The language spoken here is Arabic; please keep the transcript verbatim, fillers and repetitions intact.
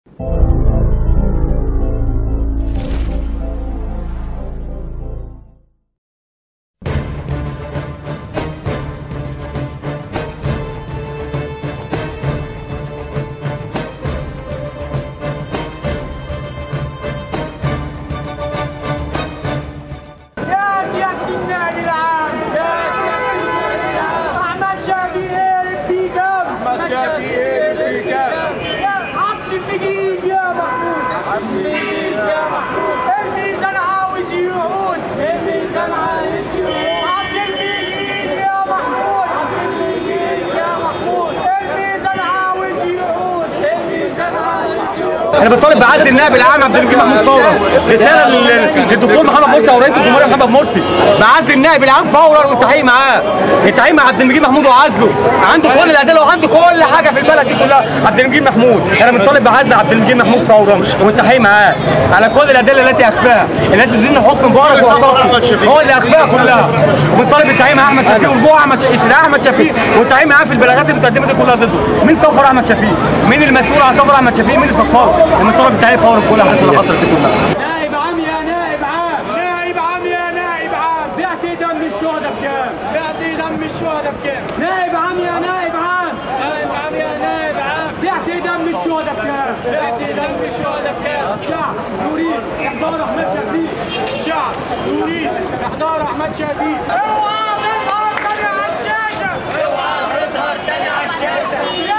الميزان عاوز يعود، الميزان عاوز يعود، عبد المجيد يا محمود، عبد المجيد يا محمود، الميزان عاوز يعود، الميزان عاوز يعود. انا بطالب بعزل النائب العام عبد المجيد محمود فورا. رساله للدكتور محمد مرسي او رئيس الجمهوريه محمد مرسي، بعزل النائب العام فورا والتحقيق معاه، التحقيق مع عبد المجيد محمود وعزله. عنده كل الادله وعنده كل حاجه في البلد دي كلها عبد المجيد محمود. انا بنطالب بعزل عبد المجيد محمود فورا والتحقيق معاه على كل الادله التي اخفاها، التي تدين حسني مبارك وعصابته هو اللي اخفاها كلها. وبنطالب بالتحقيق مع احمد شفيق ورجوع احمد شفيق احمد شفيق والتحقيق معاه في البلاغات المتقدمه دي كلها ضده. مين سفر احمد شفيق؟ مين المسؤول عن سفر احمد شفيق؟ مين اللي سفره؟ بنطالب بالتحقيق فورا في كل الاحداث اللي حصلت دي كلها. نائب عام يا نائب عام، نائب عام يا نائب عام، بعتي دم الشهداء بكام؟ بعتي دم الشهداء بكام؟ نائب عام يا نائب عام، نائب عام يا نائب عام، بعتي دم الشهداء بكام؟ بعتي دم الشهداء بكام؟ الشعب يريد احضار احمد شفيق، الشعب يريد احضار احمد شفيق. اوعى تظهر تاني على الشاشه، اوعى تظهر تاني على الشاشه.